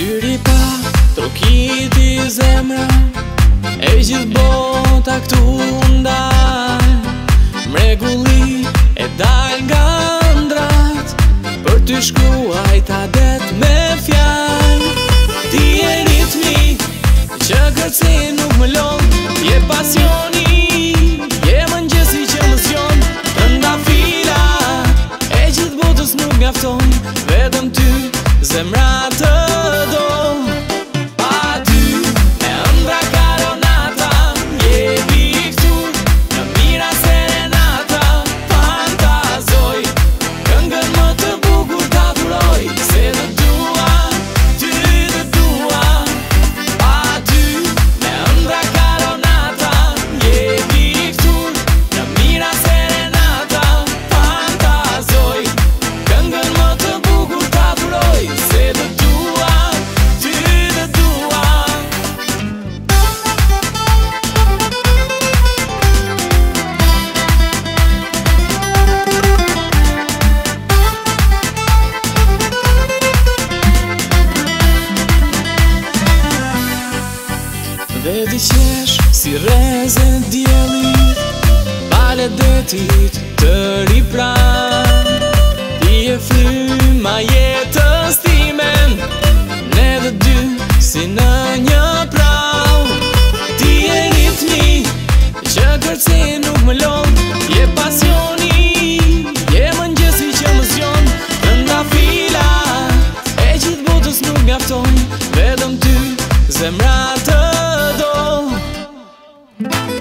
Syri pa trokiti zemra, e gjithë bota këtu ndaj. Mrekulli e dal nga ndrat, për ty shkruaj ta det me fjall. Ti e ritmi që kërcen nuk më lon, je pasioni, je mëngjesi që më zgjon. Trëndafila e gjithë botës nuk mjafton, vetëm ty zemra të do. Pa ty me ëndra karonata, je piktur në mira serenata. Fantazoj këngën më të bukur ta duroj, se të dua, ty të dua. Pa ty me ëndra karonata, je piktur në mira serenata. Fantazoj këngën më të bukur ta duroj, se të dua, ty të dua. Dhe ti qesh si reze djelit, pale detit të ripran. Ti e fryma jetës timen, ne dhe dy si në një prau. Ti e ritmi që kërcen nuk më lon, je pasioni, je mëngjesi që më zgjon. Trëndafila e gjithë botës nuk mjafton, vetëm ty zemra të do.